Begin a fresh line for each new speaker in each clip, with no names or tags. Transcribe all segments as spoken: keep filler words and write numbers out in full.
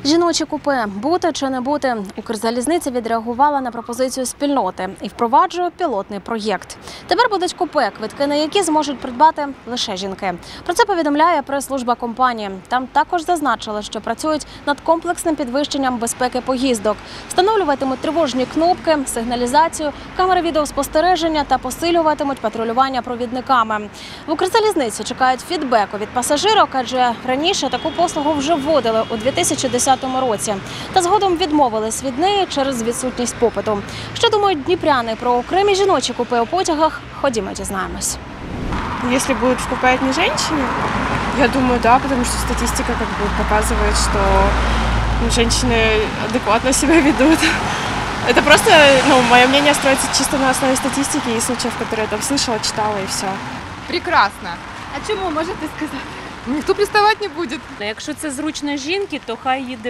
Жіночі купе – бути чи не бути? Укрзалізниця відреагувала на пропозицію спільноти і впроваджує пілотний проєкт. Тепер будуть купе, квитки на які зможуть придбати лише жінки. Про це повідомляє прес-служба компанії. Там також зазначили, що працюють над комплексним підвищенням безпеки поїздок. Встановлюватимуть тривожні кнопки, сигналізацію, камери відеоспостереження та посилюватимуть патрулювання провідниками. В Укрзалізниці чекають фідбеку від пасажирок, адже раніше таку послугу вже вводили у дві тисячі десятому році. Та згодом відмовились від неї через відсутність попиту. Що думають дніпряни про окремі жіночі купе у потягах? Ходімо, дізнаємось.
Если будет в купе одни женщины, я думаю, да, потому что статистика как бы показывает, что женщины адекватно себя ведут. Это просто, ну, мое мнение строится чисто на основе статистики и случаев, которые я там слышала, читала, и все.
Прекрасно.
А чому, можете сказати?
Ніхто приставати не буде.
Якщо це зручно жінки, то хай їде в,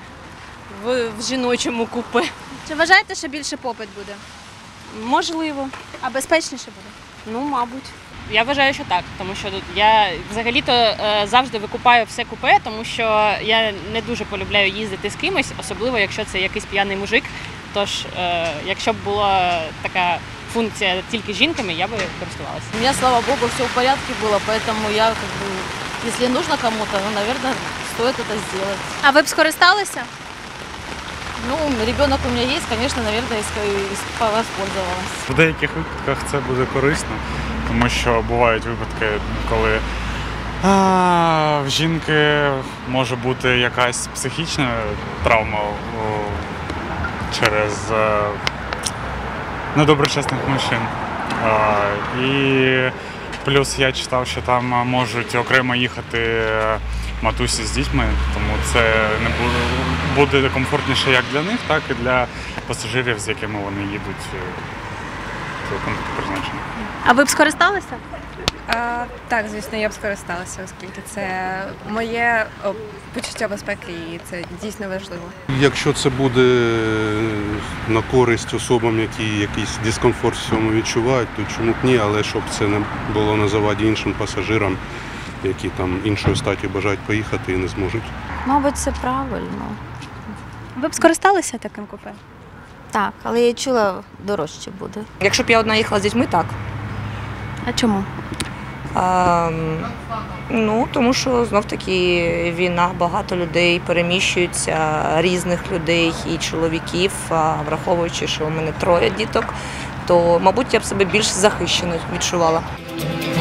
в, в жіночому купе.
Чи вважаєте, що більше попит буде?
Можливо.
А безпечніше буде?
Ну, мабуть. Я вважаю, що так, тому що я взагалі-то е, завжди викупаю все купе, тому що я не дуже полюбляю їздити з кимось, особливо якщо це якийсь п'яний мужик. Тож, е, якщо б була така функція тільки з жінками, я би користувалася.
У меня, слава богу, все в порядке было, поэтому я, как бы, если нужно кому-то, ну, наверное, стоит это сделать.
А ви б скористалися?
Ну, ребенок у меня есть, конечно, наверное, воспользовалась.
В деяких випадках це буде корисно, тому що бувають випадки, коли а, в жінки може бути якась психічна травма о, через а, недоброчесних мужчин. А, і плюс я читав, що там можуть окремо їхати матусі з дітьми, тому це не буде, буде комфортніше як для них, так і для пасажирів, з якими вони їдуть до пункту призначення.
А ви б скористалися?
А, так, звісно, я б скористалася, оскільки це моє о, почуття безпеки і це дійсно важливо.
Якщо це буде на користь особам, які якийсь дискомфорт в цьому відчувають, то чому б ні, але щоб це не було на заваді іншим пасажирам, які там іншої статі бажають поїхати і не зможуть.
Мабуть, це правильно.
Ви б скористалися таким купе?
Так, але я чула, дорожче буде.
Якщо б я одна їхала з дітьми, так.
А чому?
А, ну, тому що знов-таки війна, багато людей переміщуються, різних людей і чоловіків, а враховуючи, що у мене троє діток, то, мабуть, я б себе більш захищено відчувала.